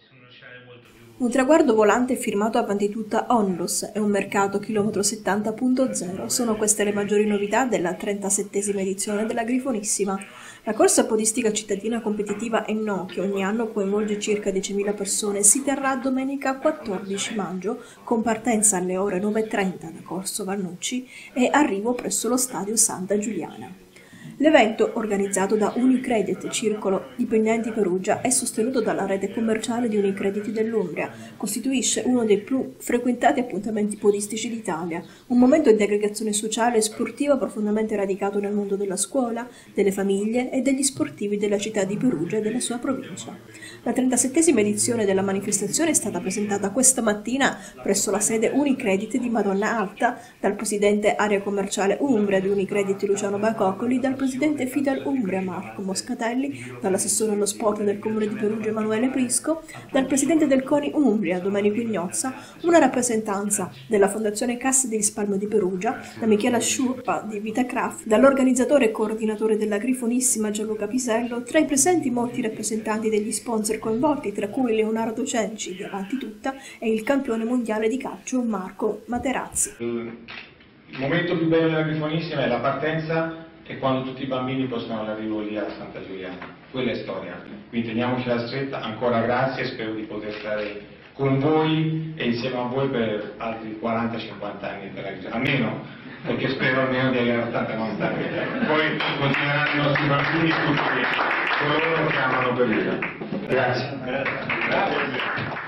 Un traguardo volante firmato avanti tutta Onlus e un mercato chilometro 70.0 sono queste le maggiori novità della 37esima edizione della Grifonissima. La corsa podistica cittadina competitiva ENNO, che ogni anno coinvolge circa 10.000 persone, si terrà domenica 14 maggio con partenza alle ore 9:30 da Corso Vannucci e arrivo presso lo stadio Santa Giuliana. L'evento, organizzato da Unicredit Circolo Dipendenti Perugia e sostenuto dalla rete commerciale di Unicredit dell'Umbria, costituisce uno dei più frequentati appuntamenti podistici d'Italia, un momento di aggregazione sociale e sportiva profondamente radicato nel mondo della scuola, delle famiglie e degli sportivi della città di Perugia e della sua provincia. La 37esima edizione della manifestazione è stata presentata questa mattina presso la sede Unicredit di Madonna Alta dal presidente area commerciale Umbria di Unicredit Luciano Bacoccoli, dal presidente Fidel Umbria Marco Moscatelli, dall'assessore allo sport del comune di Perugia Emanuele Prisco, dal presidente del CONI Umbria Domenico Ignozza, una rappresentanza della Fondazione Cassa di Risparmio di Perugia, da Michela Sciurpa di Vitacraft, dall'organizzatore e coordinatore della Grifonissima Gianluca Pisello, tra i presenti molti rappresentanti degli sponsor coinvolti, tra cui Leonardo Cenci di Avanti Tutta e il campione mondiale di calcio Marco Materazzi. Il momento più bello della Grifonissima è la partenza e quando tutti i bambini possono arrivare lì a Santa Giuliana. Quella è storia. Quindi teniamocela stretta, ancora grazie, spero di poter stare con voi e insieme a voi per altri 40-50 anni per la Grifonissima, almeno, perché spero almeno di avere 80-90 anni. Poi continueranno i nostri bambini tutti coloro che amano Perugia. Grazie.